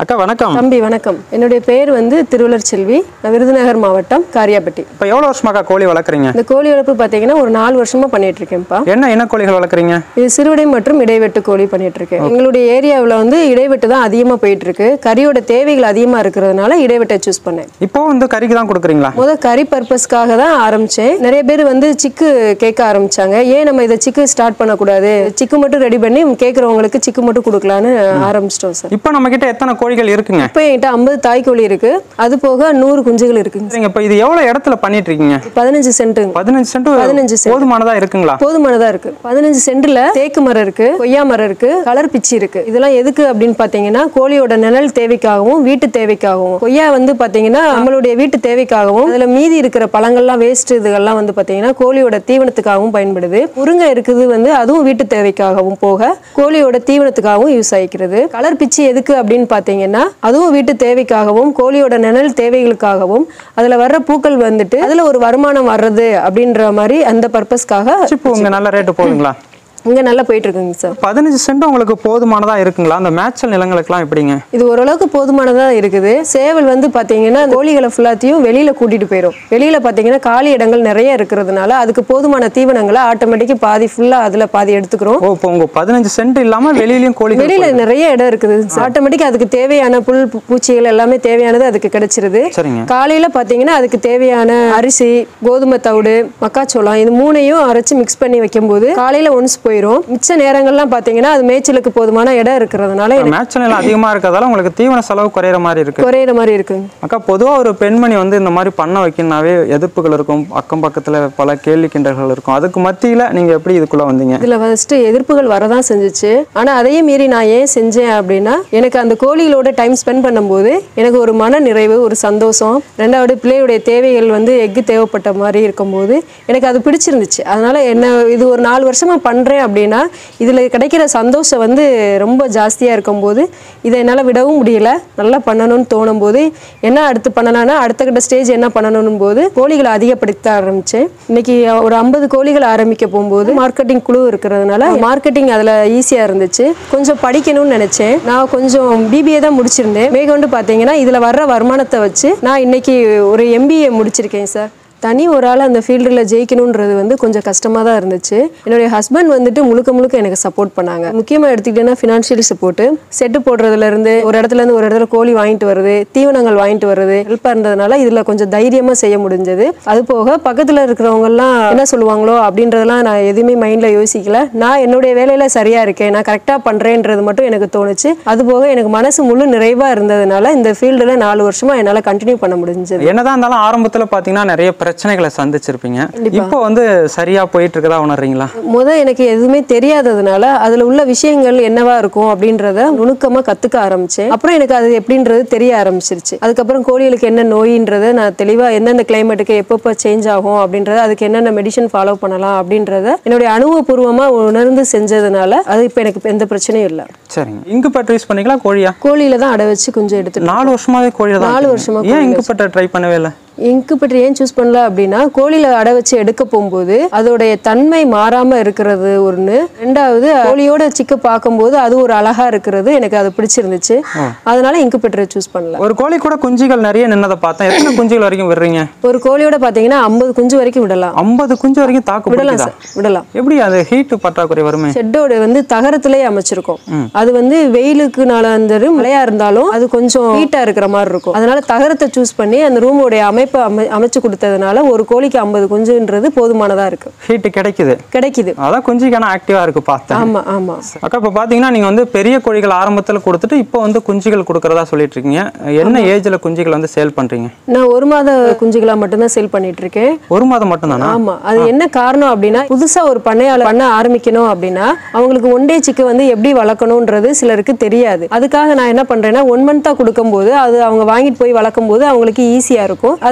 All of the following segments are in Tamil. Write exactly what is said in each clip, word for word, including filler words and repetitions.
அக்கா வணக்கம். தம்பி வணக்கம். என்னுடைய பேர் வந்து திருவள்ளர் செல்வி. விருதுநகர் மாவட்டம் காரியாபட்டி. இப்போ எவ்வளவு வருஷமாக்கா கோழி வளர்க்குறீங்க? இந்த கோழி வளர்ப்பு பார்த்தீங்கன்னா ஒரு நாலு வருஷமா பண்ணிட்டு இருக்கேன்ப்பா. என்ன என்ன கோழிகள் வளர்க்குறீங்க? இது சிறுவிடை மற்றும் இடைவெட்டு கோழி பண்ணிட்டு இருக்கேன். எங்களுடைய ஏரியாவில் வந்து இடைவெட்டு தான் அதிகமாக போயிட்டு இருக்கு. கறியோட தேவைகள் அதிகமாக இருக்கிறதுனால இடைவெட்டை சூஸ் பண்ணேன். இப்போ வந்து கறிக்கு தான் கொடுக்குறீங்களா? முதல் கறி பர்பஸ்க்காக தான் ஆரம்பிச்சேன். நிறைய பேர் வந்து சிக்கு கேட்க ஆரம்பிச்சாங்க. ஏன் நம்ம இதை சிக்கு ஸ்டார்ட் பண்ணக்கூடாது, சிக்கு மட்டும் ரெடி பண்ணி கேட்குறவங்களுக்கு சிக்கு மட்டும் கொடுக்கலான்னு ஆரம்பிச்சிட்டோம் சார். இப்போ நம்ம கிட்ட எத்தனை கோழிகள் இருக்குங்க? இப்போ என்கிட்ட ஐம்பது தாய் கோழி இருக்கு. அது போக நூறு குஞ்சுகள் இருக்குங்க. இப்போ இது எவ்வளவு இடத்துல பண்ணிட்டு இருக்கீங்க? பதினஞ்சு சென்ட். பதினஞ்சு சென்ட் பதினஞ்சு சென்ட் போதுமானதா இருக்குங்களா? போதுமானதா இருக்கு. பதினஞ்சு சென்ட்ல தேக்கு மரம் இருக்கு, கொய்யா மரம் இருக்கு, கலர் பிச்சி இருக்கு. இதெல்லாம் எதுக்கு அப்படின்னு பாத்தீங்கன்னா கோழியோட நிழல் தேவைக்காகவும் வீட்டு தேவைக்காகவும். கொய்யா வந்து பாத்தீங்கன்னா நம்மளுடைய வீட்டு தேவைக்காகவும், அதுல மீதி இருக்கிற பழங்கள்லாம் வேஸ்ட் இதுகள்லாம் வந்து பாத்தீங்கன்னா கோழியோட தீவனத்துக்காகவும் பயன்படுது. முருங்கை இருக்குது வந்து அதுவும் வீட்டு தேவைக்காகவும் போக கோழியோட தீவனத்துக்காகவும் யூஸ் ஆகிக்கிறது. கலர் பிச்சி எதுக்கு அப்படின்னு பாத்தீங்கன்னா அதுவும் வீட்டு தேவைக்காகவும் கோழியோட நிழல் தேவைகளுக்காகவும் அதுல வர்ற பூக்கள் வந்துட்டு அதுல ஒரு வருமானம் வர்றது அப்படின்ற மாதிரி அந்த பர்பஸ்க்காக நல்ல ரேட்டு போகுதுங்களா? இங்க நல்லா போயிட்டு இருக்குங்க சார். பதினஞ்சு சென்ட் உங்களுக்கு போதுமானதா இருக்குங்களா? அந்த மேய்ச்சல் நிலங்களுக்குலாம் எப்படிங்க? இது ஓரளவுக்கு போதுமானதா இருக்குது. சேவல் வந்து பாத்தீங்கன்னா கோழிகளை ஃபுல்லாத்தையும் வெளியில கூட்டிட்டு போயிடும். வெளியில பாத்தீங்கன்னா காலி இடங்கள் நிறைய இருக்கிறதுனால அதுக்கு போதுமான தீவனங்களை ஆட்டோமேட்டிக்கா பாதி ஃபுல்லா அதுல பாதி எடுத்துக்கிறோம். ஓ, இப்போ உங்க பதினஞ்சு சென்ட் இல்லாம வெளியிலயும் கோழி வெளியில நிறைய இடம் இருக்குது. ஆட்டோமேட்டிக்கா அதுக்கு தேவையான புல் பூச்சிகள் எல்லாமே தேவையானது அதுக்கு கிடைச்சிருது. காலையில பாத்தீங்கன்னா அதுக்கு தேவையான அரிசி, கோதுமை தவிடு, மக்காச்சோளம் இது மூணையும் அரைச்சு மிக்ஸ் பண்ணி வைக்கும் போது காலையில ஒன்ஸ் போயிடும். மிச்ச நேரங்கள்லாம் பாத்தீங்கன்னா அது மேய்ச்சலுக்கு போதுமான இடம் இருக்கிறதுனால மேய்ச்சல் நிலம் அதிகமா இருக்கிறதால உங்களுக்கு தீவன செலவு குறையிற மாதிரி இருக்கு. குறையிற மாதிரி இருக்குங்க. அக்கா, பொதுவா ஒரு பெண்மணி வந்து இந்த மாதிரி பண்ண வைக்கனாவே எதிர்ப்புகள் இருக்கும், அக்கம் பக்கத்துல பல கேள்வி கிண்டல்கள் இருக்கும். அதுக்கு மத்தியில நீங்க எப்படி இதுக்குள்ள வந்தீங்க? இதுல ஃபர்ஸ்ட் எதிர்ப்புகள் வரதான் செஞ்சுச்சு. ஆனா அதையும் மீறி நான் ஏன் செஞ்சேன் அப்படின்னா எனக்கு அந்த கோழிகளோட டைம் ஸ்பெண்ட் பண்ணும்போது எனக்கு ஒரு மன நிறைவு, ஒரு சந்தோஷம். ரெண்டாவது பிள்ளையுடைய தேவைகள் வந்து எக்கு தேவைப்பட்ட மாதிரி இருக்கும்போது எனக்கு அது பிடிச்சிருந்துச்சு. அதனால என்ன இது ஒரு நாலு வருஷமா பண்றேன் அப்படின்னா இதுல கிடைக்கிற சந்தோஷம் வந்து ரொம்ப ஜாஸ்தியா இருக்கும்போது இதை என்னால விடவும் முடியல. நல்லா பண்ணணும்னு தோணும் போது என்ன அடுத்து பண்ணலாம்னா அடுத்த கட்ட ஸ்டேஜ் என்ன பண்ணணும் போது கோழிகளை அதிகப்படுத்த ஆரம்பிச்சேன். இன்னைக்கு ஒரு ஐம்பது கோழிகள் ஆரம்பிக்க போகும்போது மார்க்கெட்டிங் குழு இருக்கிறதுனால மார்க்கெட்டிங் அதுல ஈஸியா இருந்துச்சு. கொஞ்சம் படிக்கணும்னு நினைச்சேன். நான் கொஞ்சம் பிபிஏ தான் முடிச்சிருந்தேன். மேற்கொண்டு பாத்தீங்கன்னா இதுல வர்ற வருமானத்தை வச்சு நான் இன்னைக்கு ஒரு எம்பிஏ முடிச்சிருக்கேன் சார். தனி ஒரு ஆள் அந்த ஃபீல்டில் ஜெயிக்கணுன்றது வந்து கொஞ்சம் கஷ்டமாக தான் இருந்துச்சு. என்னுடைய ஹஸ்பண்ட் வந்துட்டு முழுக்க முழுக்க எனக்கு சப்போர்ட் பண்ணாங்க. முக்கியமாக எடுத்துக்கிட்டேன்னா ஃபினான்ஷியல் சப்போர்ட்டு, செட்டு போடுறதுலேருந்து ஒரு இடத்துலேருந்து ஒரு இடத்துல கோழி வாங்கிட்டு வருது, தீவனங்கள் வாங்கிட்டு வருது, ஹெல்ப்பாக இருந்ததுனால இதில் கொஞ்சம் தைரியமாக செய்ய முடிஞ்சது. அது போக பக்கத்தில் இருக்கிறவங்கலாம் என்ன சொல்லுவாங்களோ அப்படின்றதெல்லாம் நான் எதுவுமே மைண்டில் யோசிக்கல. நான் என்னுடைய வேலையில் சரியாக இருக்கேன், நான் கரெக்டாக பண்ணுறேன்றது மட்டும் எனக்கு தோணுச்சு. அது போக எனக்கு மனசு முழு நிறைவாக இருந்ததுனால இந்த ஃபீல்டில் நாலு வருஷமாக என்னால் கண்டினியூ பண்ண முடிஞ்சது. என்னதான் இருந்தாலும் ஆரம்பத்தில் பார்த்தீங்கன்னா நிறைய பிரச்சனைகளை சந்திச்சிருப்பீங்க. இப்போ வந்து சரியா போயிட்டு இருக்கதா உணர்றீங்களா? முதல் எனக்கு எதுவுமே தெரியாததுனால அதுல உள்ள விஷயங்கள் என்னவா இருக்கும் அப்படின்றத நுணுக்கமா கத்துக்க ஆரம்பிச்சேன். அப்புறம் எனக்கு அது எப்படின்றது தெரிய ஆரம்பிச்சிருச்சு. அதுக்கப்புறம் கோழிகளுக்கு என்ன நோயின்றத நான் தெளிவா எந்தெந்த கிளைமேட்டுக்கு எப்பப்போ சேஞ்ச் ஆகும் அப்படின்றத அதுக்கு என்னென்ன மெடிசன் ஃபாலோ பண்ணலாம் அப்படின்றத என்னுடைய அனுபவபூர்வமா உணர்ந்து செஞ்சதுனால அது இப்போ எனக்கு எந்த பிரச்சனையும் இல்லை. சரிங்க. இன்குபேட்டர் யூஸ் பண்ணிக்கலாம்? கோழியா? கோழியில தான் அடை வச்சு கொஞ்சம் எடுத்து நாலு வருஷமாவே கோழியில தான். நாலு வருஷமா. ஏன் இன்குபேட்டர் ட்ரை பண்ணவே இல்லை? இன்குபேட்டர் ஏன் சூஸ் பண்ணல அப்படின்னா கோழியில அடை வச்சு எடுக்க போகும்போது அதோடைய தன்மை மாறாம இருக்கிறது ஒண்ணு. ரெண்டாவது கோழியோட சிக்க பார்க்கும்போது அது ஒரு அழகா இருக்கிறது எனக்கு அது பிடிச்சிருந்துச்சு. அதனால இன்குபேட்டரை சூஸ் பண்ணல. ஒரு கோழி கூட குஞ்சுகள் நிறைய நின்னதை பார்த்தேன். எத்தனை குஞ்சுகள் வரைக்கும் விடுறீங்க? ஒரு கோழியோட பாத்தீங்கன்னா ஐம்பது குஞ்சு வரைக்கும் விடலாம். ஐம்பது குஞ்சு வரைக்கும் தாக்கு விடலாம் சார், விடலாம். எப்படி அது ஹீட் பற்றாக்குறை வருமே? ஷெட்டோட வந்து தகரத்திலே அமைச்சிருக்கோம். அது வந்து வெயிலுக்கு நாள அந்த மழையா இருந்தாலும் அது கொஞ்சம் ஹீட்டா இருக்கிற மாதிரி இருக்கும். அதனால தகரத்தை சூஸ் பண்ணி அந்த ரூமோடைய அமைப்பு அமைச்சு கொடுத்ததுனால ஒரு கோழிக்கு ஐம்பது குஞ்சுன்றது போதுமானதா இருக்கு. ஹீட் கிடைக்குது கிடைக்குது அதான் குஞ்சுக்கான ஆக்டிவா இருக்கு பார்த்தேன். ஆமா ஆமா. அக்கா, இப்ப பாத்தீங்கன்னா நீங்க வந்து பெரிய கோழிகள் ஆரம்பத்துல கொடுத்துட்டு இப்போ வந்து குஞ்சுகள் கொடுக்கறதா சொல்லிட்டு இருக்கீங்க. என்ன ஏஜ்ல குஞ்சுகள் வந்து சேல் பண்றீங்க? நான் ஒரு மாத குஞ்சுகளா மட்டும் தான் சேல் பண்ணிட்டு இருக்கேன். ஒரு மாதம் மட்டும் தானா? ஆமா. அது என்ன காரணம் அப்படின்னா புதுசா ஒரு பண்ணையாளர் பண்ண ஆரம்பிக்கணும் அப்படின்னா அவங்களுக்கு ஒன் டே சிக்கு வந்து எப்படி வளர்க்கணும்ன்றது சிலருக்கு தெரியாது. அதுக்காக நான் என்ன பண்றேன்னா ஒன் மந்தா கொடுக்கும் போது அது அவங்க வாங்கிட்டு போய் வளர்க்கும் போது அவங்களுக்கு ஈஸியா இருக்கும். அது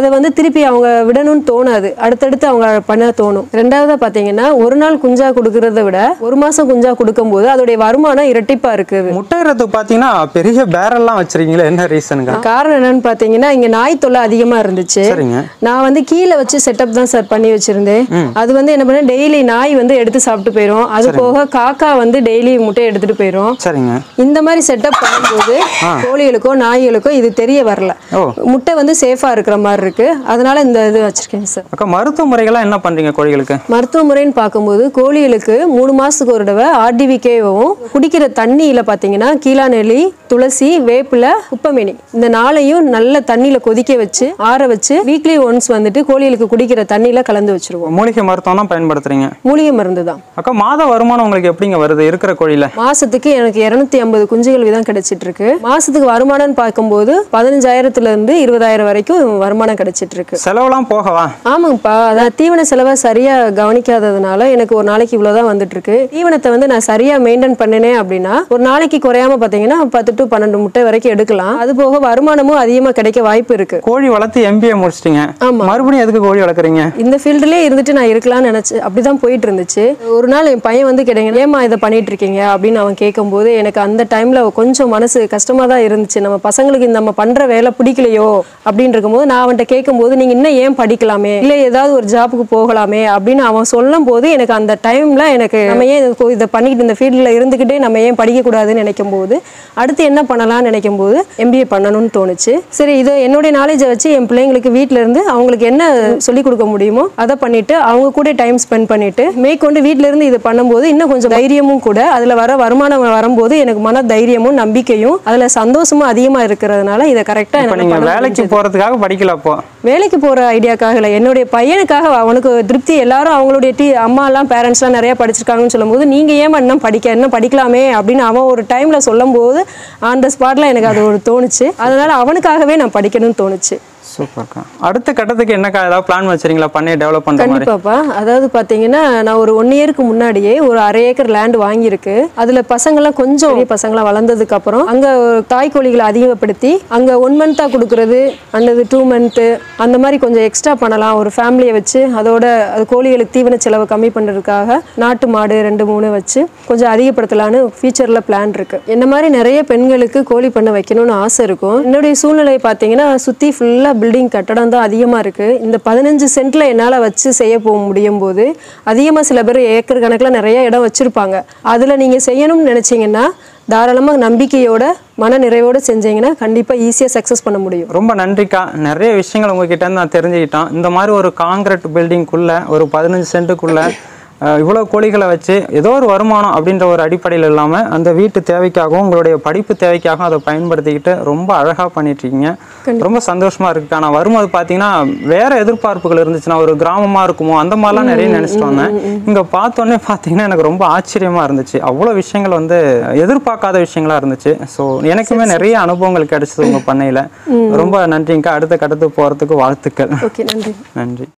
அதை வந்து திருப்பி அவங்க விடணும்னு தோணாது, அடுத்தடுத்து அவங்க பண்ண தோணும். ரெண்டாவதா பாத்தீங்கன்னா ஒரு நாள் குஞ்சா கொடுக்கறத விட ஒரு மாசம் குஞ்சா கொடுக்கும் போது அதோடைய வருமானம் இரட்டிப்பா இருக்குது. முட்டைறது பாத்தீங்கன்னா பெரிய பேரெல்லாம் வச்சிருக்கீங்களா, என்ன ரீசனுங்க? காரணம் என்னன்னு பாத்தீங்கன்னா இங்க நாய் தொல்லை அதிகமா இருந்துச்சு. நான் வந்து கீழே வச்சு செட்டப் தான் சார் பண்ணி வச்சிருந்தேன். அது வந்து என்ன பண்ண, டெய்லி நாய் வந்து எடுத்து சாப்பிட்டு போயிடும், அது போக காக்கா வந்து டெய்லி முட்டை எடுத்துட்டு போயிடும். சரிங்க. இந்த மாதிரி செட்டப் பண்ணும்போது கோழிகளுக்கோ நாய்களுக்கோ இது தெரிய வரல, முட்டை வந்து சேஃபா இருக்கிற மாதிரி இருக்கு. அதனால இந்த இது வச்சிருக்கேன் சார். அக்கா, மருத்துவ முறைகள்லாம் என்ன பண்றீங்க கோழிகளுக்கு? மருத்துவ முறைன்னு பார்க்கும்போது கோழிகளுக்கு மூணு மாசத்துக்கு ஒரு தடவை ஆர்டிவிகேவும் குடிக்கிற தண்ணியில பாத்தீங்கன்னா கீழாநெல்லி, துளசி, வேப்பில, உப்பமேனி இந்த நாளையும் நல்ல தண்ணியில கொதிக்க வச்சு ஆற வச்சு வீக்லி ஒன்ஸ் வந்துட்டு கோழிகளுக்கு குடிக்கிற தண்ணியில கலந்து வச்சிருவோம். மூலிகை மருத்துவம் தான் பயன்படுத்துறீங்க? மூலிகை மருந்து தான். அக்கா, மாத வருமானம் உங்களுக்கு எப்படிங்க வருது இருக்கிற கோழியில? மாசத்துக்கு எனக்கு இருநூத்தி ஐம்பது குஞ்சுகள் வீதம் கிடைச்சிட்டு இருக்கு. மாசத்துக்கு வருமானம் பார்க்கும்போது பதினஞ்சாயிரத்துல இருந்து இருபதாயிரம் வரைக்கும் வருமானம் கிடைச்சிட்டு இருக்கு. செலவுலாம் போகவா? ஆமாங்கப்பா, அதான் தீவன செலவை சரியா கவனிக்காததுனால எனக்கு ஒரு நாளைக்கு இவ்வளவுதான் வந்துட்டு இருக்கு. தீவனத்தை வந்து நான் சரியா மெயின்டைன் பண்ணினேன் அப்படின்னா ஒரு நாளைக்கு குறையாம பாத்தீங்கன்னா பத்து டு பன்னெண்டு முட்டை வரைக்கும் எடுக்கலாம். அது போக வருமானமும் அதிகமா கிடைக்க வாய்ப்பு இருக்கு. கோழி வளர்த்து எம்பிஏ முடிச்சிட்டீங்க, ஆமா, மறுபடியும் எதுக்கு கோழி வளர்க்குறீங்க? இந்த ஃபீல்டுலயே இருந்துட்டு நான் இருக்கலாம்னு நினைச்சு அப்படிதான் போயிட்டு இருந்துச்சு. ஒரு நாள் என் பையன் வந்து கேட்டீங்க, ஏமா இதை பண்ணிட்டு இருக்கீங்க அப்படின்னு அவன் கேட்கும் போது எனக்கு அந்த டைம்ல கொஞ்சம் மனசு கஷ்டமா தான் இருந்துச்சு. நம்ம பசங்களுக்கு நம்ம பண்ற வேலை பிடிக்கலையோ அப்படின்னு இருக்கும்போது நான் அவன்கிட்ட கேட்கும் போது நீங்க இன்னும் ஏன் படிக்கலாமே, இல்ல ஏதாவது ஒரு ஜாப்புக்கு போகலாமே அப்படின்னு அவன் சொல்லும் போது எனக்கு அந்த டைம்ல எனக்கு நம்ம ஏன் இதை பண்ணிக்கிட்டு இந்த ஃபீல்ட்ல இருந்துகிட்டே நம்ம ஏன் படிக்க கூடாதுன்னு நினைக்கும் போது அடுத்து என்ன பண்ணலாம்னு நினைக்கும் போது எம்பிஏ பண்ணணும்னு தோணுச்சு. சரி, இதை என்னுடைய நாலேஜை வச்சு என் பிள்ளைங்களுக்கு வீட்டில இருந்து அவங்களுக்கு என்ன சொல்லிக் கொடுக்க முடியுமோ அதை பண்ணிட்டு அவங்க கூட டைம் ஸ்பெண்ட் பண்ணிட்டு மேற்கொண்டு வீட்டில இருந்து இது பண்ணும்போது இன்னும் கொஞ்சம் தைரியமும் கூட அதுல வர வருமானம் வரும்போது எனக்கு மன தைரியமும் நம்பிக்கையும் அதுல சந்தோஷமும் அதிகமா இருக்கிறதுனால இதை கரெக்டா வேலைக்கு போறதுக்காக படிக்கல. அப்போ வேலைக்கு போற ஐடியாக்காக இல்லை, என்னுடைய பையனுக்காக அவனுக்கு திருப்தி. எல்லாரும் அவங்களுடைய டீ அம்மா எல்லாம் பேரண்ட்ஸ் எல்லாம் நிறைய படிச்சிருக்காங்கன்னு சொல்லும் போது நீங்க ஏன் இன்னும் படிக்க இன்னும் படிக்கலாமே அப்படின்னு அவன் ஒரு டைம்ல சொல்லும் போது ஆன் த ஸ்பாட்ல எனக்கு அது ஒரு தோணுச்சு. அதனால அவனுக்காகவே நான் படிக்கணும்னு தோணுச்சு. சூப்பர்க்கா. அடுத்த கட்டத்துக்கு என்னக்கா ஏதாவது பிளான் வச்சிருக்கீங்களா பண்ணி டெவலப் பண்ற மாதிரி? கண்டிப்பாப்பா. அதாவது பாத்தீங்கன்னா நான் ஒரு ஒன் இயருக்கு முன்னாடியே ஒரு அரை ஏக்கர் லேண்ட் வாங்கியிருக்கு. அதுல பசங்கள்லாம் கொஞ்சம் பசங்களாம் வளர்ந்ததுக்கு அப்புறம் அங்க தாய் கோழிகளை அதிகப்படுத்தி அங்க ஒன் மந்த்தா கொடுக்கறது அல்லது டூ மந்த்து அந்த மாதிரி கொஞ்சம் எக்ஸ்ட்ரா பண்ணலாம். ஒரு ஃபேமிலியை வச்சு அதோட அது கோழிகளுக்கு தீவன செலவு கம்மி பண்றதுக்காக நாட்டு மாடு ரெண்டு மூணு வச்சு கொஞ்சம் அதிகப்படுத்தலான்னு ஃபியூச்சர்ல பிளான் இருக்கு. என்ன மாதிரி நிறைய பெண்களுக்கு கோழி பண்ண வைக்கணும்னு ஆசை இருக்கும். என்னுடைய சூழ்நிலை பாத்தீங்கன்னா சுத்தி ஃபுல்லா பில்டிங் கட்டடம் தான் அதிகமாக இருக்குது. இந்த பதினஞ்சு சென்ட்டில் என்னால் வச்சு செய்ய போக முடியும் போது அதிகமாக சில பேர் ஏக்கர் கணக்கில் நிறைய இடம் வச்சுருப்பாங்க. அதில் நீங்கள் செய்யணும்னு நினச்சிங்கன்னா தாராளமாக நம்பிக்கையோட மன நிறைவோடு செஞ்சீங்கன்னா கண்டிப்பாக ஈஸியாக சக்ஸஸ் பண்ண முடியும். ரொம்ப நன்றிக்கா. நிறைய விஷயங்கள் உங்ககிட்ட இருந்து நான் தெரிஞ்சுக்கிட்டேன். இந்த மாதிரி ஒரு காங்கிரீட் பில்டிங்குள்ளே ஒரு பதினஞ்சு சென்ட்டுக்குள்ளே இவ்வளோ கோழிகளை வச்சு ஏதோ ஒரு வருமானம் அப்படின்ற ஒரு அடிப்படையில் இல்லாமல் அந்த வீட்டு தேவைக்காகவும் உங்களுடைய படிப்பு தேவைக்காகவும் அதை பயன்படுத்திக்கிட்டு ரொம்ப அழகாக பண்ணிட்டுருக்கீங்க. ரொம்ப சந்தோஷமாக இருக்குக்கா. நான் வரும்போது பார்த்தீங்கன்னா வேறு எதிர்பார்ப்புகள் இருந்துச்சுன்னா ஒரு கிராமமாக இருக்குமோ அந்த மாதிரிலாம் நிறைய நினச்சிட்டு வந்தேன். இங்கே பார்த்தோன்னே பார்த்தீங்கன்னா எனக்கு ரொம்ப ஆச்சரியமாக இருந்துச்சு. அவ்வளோ விஷயங்கள் வந்து எதிர்பார்க்காத விஷயங்களாக இருந்துச்சு. ஸோ எனக்குமே நிறைய அனுபவங்கள் கிடைச்சது உங்கள் பண்ணையில். ரொம்ப நன்றிங்கக்கா. அடுத்த கட்டத்துக்கு போகிறதுக்கு வாழ்த்துக்கள். நன்றி. நன்றி.